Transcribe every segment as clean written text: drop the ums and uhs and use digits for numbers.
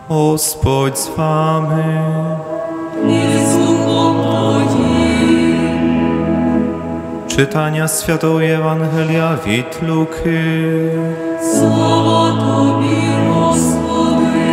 Господь з вами. І з духом Твоїм. Читання Святого Євангелія від Луки. Слава Тобі, Господи.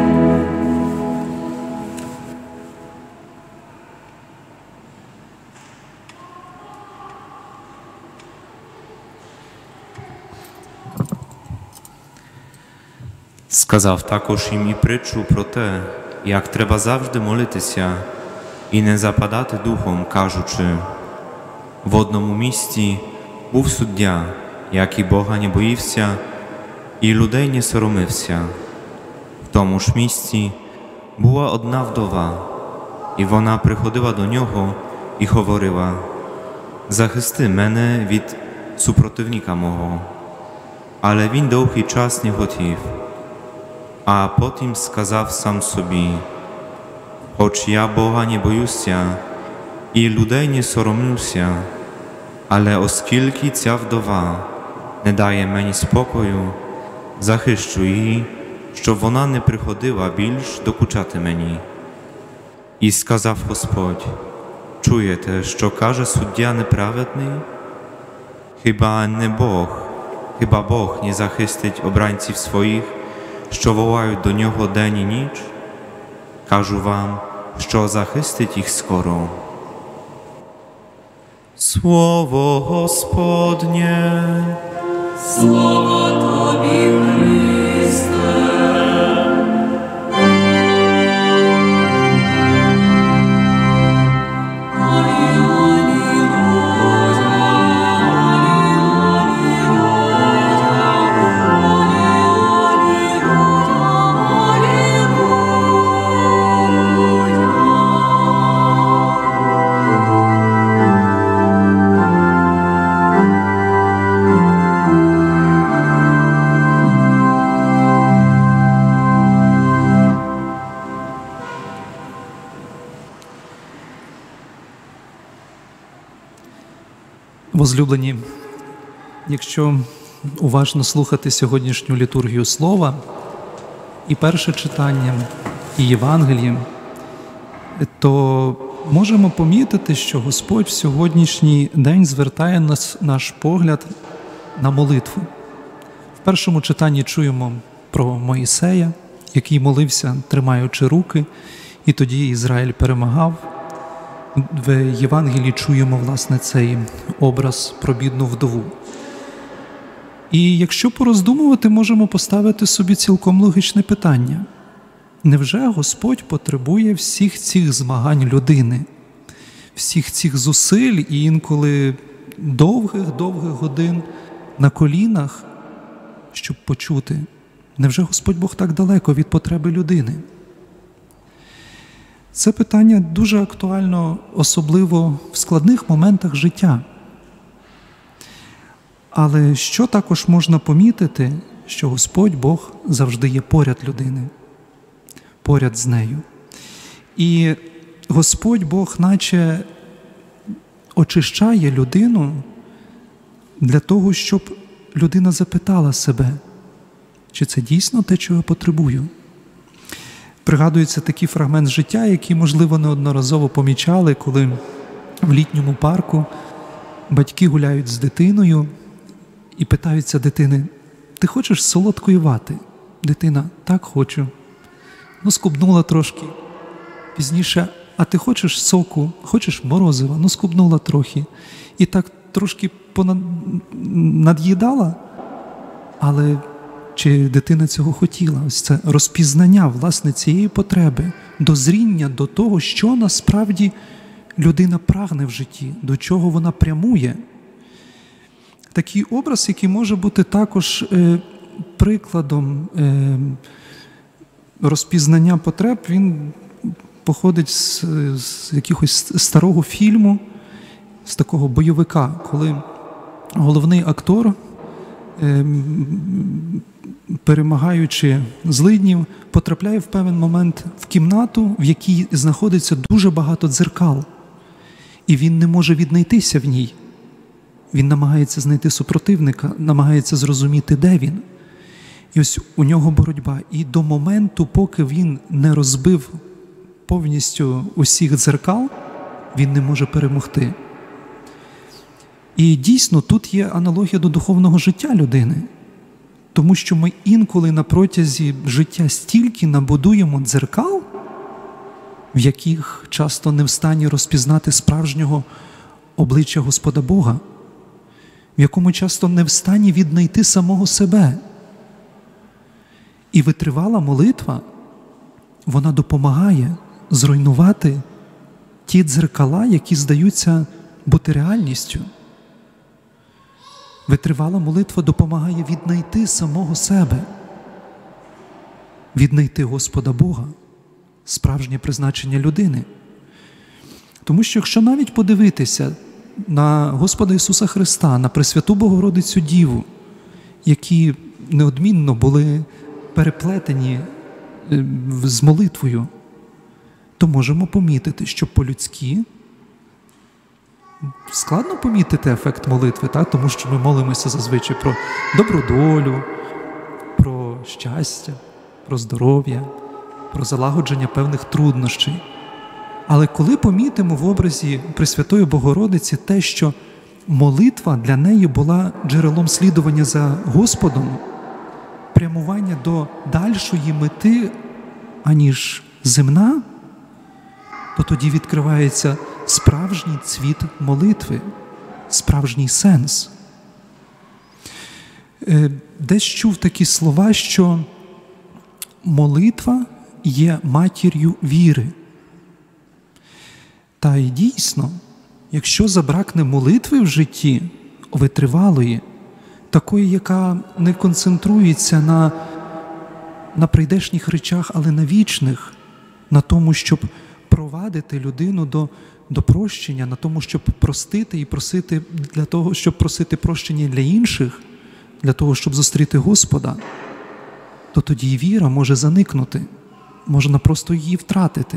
Сказав також їм і притчу про те, як треба завжди молитися і не западати духом, кажучи: в одному місті був суддя, який Бога не боївся і людей не соромився. В тому ж місті була одна вдова, і вона приходила до нього і говорила: захисти мене від супротивника мого. Але він довгий час не хотів. А потім сказав сам собі: хоч я Бога не боюся і людей не соромлюся, але оскільки ця вдова не дає мені спокою, захищу її, щоб вона не приходила більш докучати мені. І сказав Господь: чуєте, що каже суддя неправедний? Хіба Бог не захистить обранців своїх, що волають до нього день і ніч? Кажу вам, що захистить їх скоро. Слово Господнє. Слава Тобі, Христе. Возлюблені, якщо уважно слухати сьогоднішню літургію Слова, і перше читання, і Євангеліє, то можемо помітити, що Господь в сьогоднішній день звертає наш погляд на молитву. В першому читанні чуємо про Моїсея, який молився, тримаючи руки, і тоді Ізраїль перемагав. В Євангелії чуємо, власне, цей образ про бідну вдову. І якщо пороздумувати, можемо поставити собі цілком логічне питання. Невже Господь потребує всіх цих змагань людини, всіх цих зусиль і інколи довгих годин на колінах, щоб почути? Невже Господь Бог так далеко від потреби людини? Це питання дуже актуально, особливо в складних моментах життя. Але що також можна помітити, що Господь Бог завжди є поряд людини, поряд з нею. І Господь Бог наче очищає людину для того, щоб людина запитала себе, чи це дійсно те, чого я потребую. Пригадується такий фрагмент життя, який, можливо, неодноразово помічали, коли в літньому парку батьки гуляють з дитиною і питаються дитини: ти хочеш солодкої вати? Дитина: так, хочу. Ну, скубнула трошки. Пізніше: а ти хочеш соку? Хочеш морозива? Ну, скубнула трохи. І так трошки над'їдала, але чи дитина цього хотіла? Ось це розпізнання, власне, цієї потреби, дозріння до того, що насправді людина прагне в житті, до чого вона прямує. Такий образ, який може бути також прикладом розпізнання потреб, він походить з якогось старого фільму, з такого бойовика, коли головний актор, перемагаючи злиднів, потрапляє в певний момент в кімнату, в якій знаходиться дуже багато дзеркал. І він не може віднайтися в ній. Він намагається знайти супротивника, намагається зрозуміти, де він. І ось у нього боротьба. І до моменту, поки він не розбив повністю усіх дзеркал, він не може перемогти. І дійсно, тут є аналогія до духовного життя людини. Тому що ми інколи на протязі життя стільки набудуємо дзеркал, в яких часто не встані розпізнати справжнього обличчя Господа Бога, в якому часто не встані віднайти самого себе. І витривала молитва, вона допомагає зруйнувати ті дзеркала, які здаються бути реальністю. Витривала молитва допомагає віднайти самого себе, віднайти Господа Бога, справжнє призначення людини. Тому що якщо навіть подивитися на Господа Ісуса Христа, на Пресвяту Богородицю Діву, які неодмінно були переплетені з молитвою, то можемо помітити, що по-людськи складно помітити ефект молитви, так? Тому що ми молимося зазвичай про добру долю, про щастя, про здоров'я, про залагодження певних труднощів. Але коли помітимо в образі Пресвятої Богородиці те, що молитва для неї була джерелом слідування за Господом, прямування до дальшої мети, аніж земна, то тоді відкривається справжній цвіт молитви, справжній сенс. Десь чув такі слова, що молитва є матір'ю віри. Та й дійсно, якщо забракне молитви в житті, витривалої, такої, яка не концентрується на прийдешніх речах, але на вічних, на тому, щоб провадити людину до прощення, на тому, щоб простити і просити для того, щоб просити прощення для інших, для того, щоб зустріти Господа, то тоді і віра може заникнути, можна просто її втратити.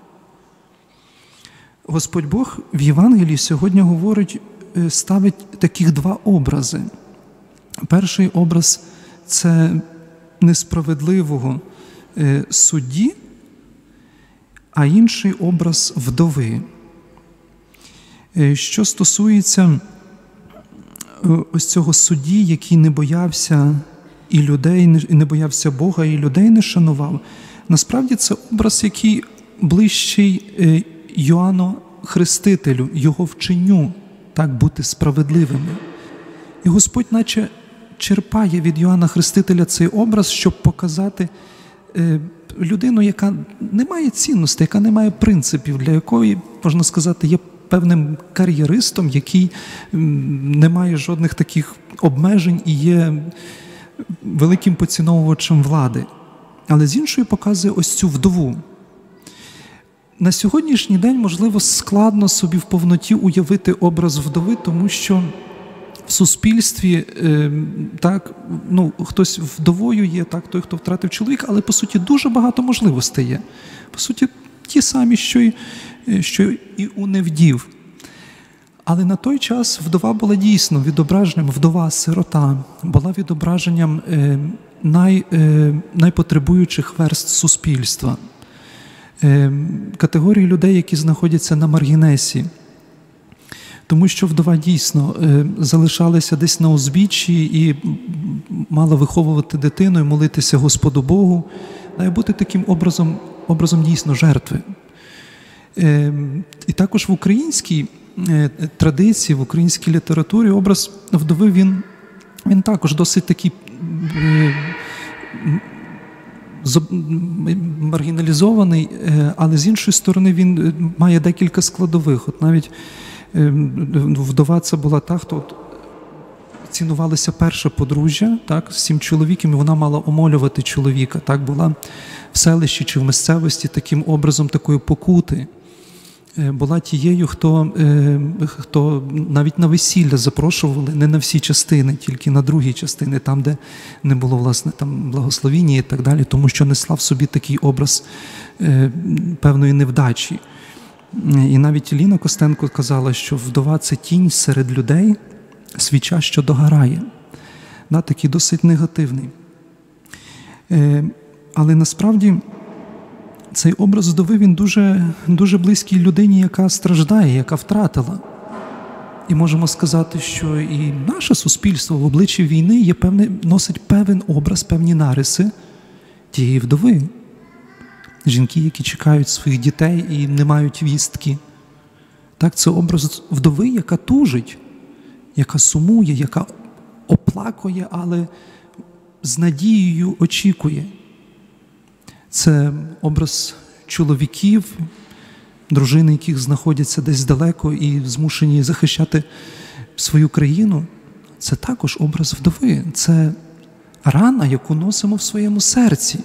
Господь Бог в Євангелії сьогодні говорить, ставить таких два образи. Перший образ – це несправедливого судді, а інший образ вдови. Що стосується ось цього судді, який не боявся і людей, не боявся Бога, і людей не шанував, насправді це образ, який ближчий Йоанну Хрестителю, його вченню, так бути справедливими. І Господь наче черпає від Йоанна Хрестителя цей образ, щоб показати людину, яка не має цінностей, яка не має принципів, для якої, можна сказати, є певним кар'єристом, який не має жодних таких обмежень і є великим поціновувачем влади. Але з іншої показує ось цю вдову. На сьогоднішній день, можливо, складно собі в повноті уявити образ вдови, тому що в суспільстві хтось вдовою є, так, той, хто втратив чоловіка, але, по суті, дуже багато можливостей є. По суті, ті самі, що і у невдів. Але на той час вдова була дійсно відображенням, вдова-сирота, була відображенням найпотребуючих верств суспільства. Категорії людей, які знаходяться на маргінесі. Тому що вдова дійсно залишалася десь на узбіччі і мала виховувати дитину і молитися Господу Богу, має бути таким образом дійсно жертви. І також в українській традиції, в українській літературі образ вдови, він також досить такий маргіналізований, але з іншої сторони він має декілька складових. От навіть вдова це була та, хто цінувалося перше подружжя, так, з 7 чоловіків, і вона мала омолювати чоловіка, так, була в селищі чи в місцевості таким образом такої покути. Була тією, хто навіть на весілля запрошували не на всі частини, тільки на другі частини, там, де не було, власне, там благословіння і так далі, тому що несла в собі такий образ певної невдачі. І навіть Ліна Костенко казала, що вдова – це тінь серед людей, свіча, що догорає. Такий досить негативний. Але насправді цей образ вдови, він дуже близький людині, яка страждає, яка втратила. І можемо сказати, що і наше суспільство в обличчі війни носить певний образ, певні нариси тієї вдови. Жінки, які чекають своїх дітей і не мають вістки. Так, це образ вдови, яка тужить, яка сумує, яка оплакує, але з надією очікує. Це образ чоловіків, дружини, яких знаходяться десь далеко і змушені захищати свою країну. Це також образ вдови. Це рана, яку носимо в своєму серці.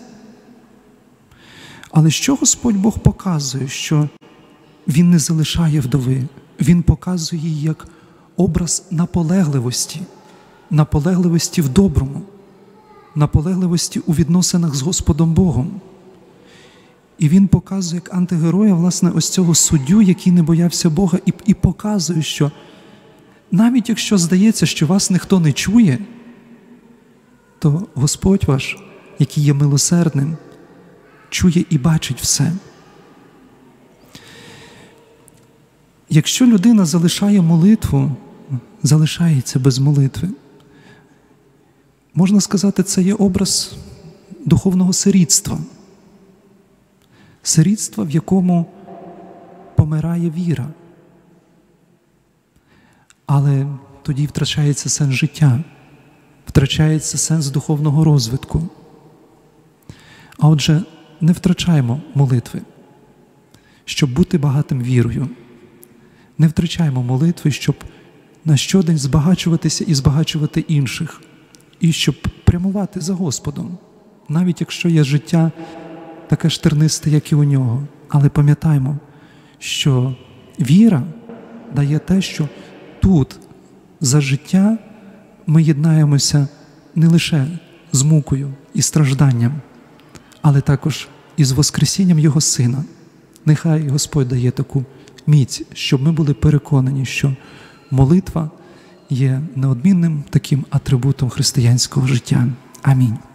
Але що Господь Бог показує? Що Він не залишає вдови. Він показує її як образ наполегливості в доброму, наполегливості у відносинах з Господом Богом. І він показує як антигероя, власне, ось цього суддю, який не боявся Бога, і показує, що навіть якщо здається, що вас ніхто не чує, то Господь ваш, який є милосердним, чує і бачить все. Якщо людина залишає молитву, залишається без молитви, можна сказати, це є образ духовного сирітства. Сирітства, в якому помирає віра. Але тоді втрачається сенс життя, втрачається сенс духовного розвитку. А отже, не втрачаємо молитви, щоб бути багатим вірою. Не втрачаємо молитви, щоб на щодень збагачуватися і збагачувати інших. І щоб прямувати за Господом, навіть якщо є життя таке ж тернисте, як і у нього. Але пам'ятаємо, що віра дає те, що тут за життя ми єднаємося не лише з мукою і стражданням, але також і з воскресінням Його Сина. Нехай Господь дає таку міць, щоб ми були переконані, що молитва є неодмінним таким атрибутом християнського життя. Амінь.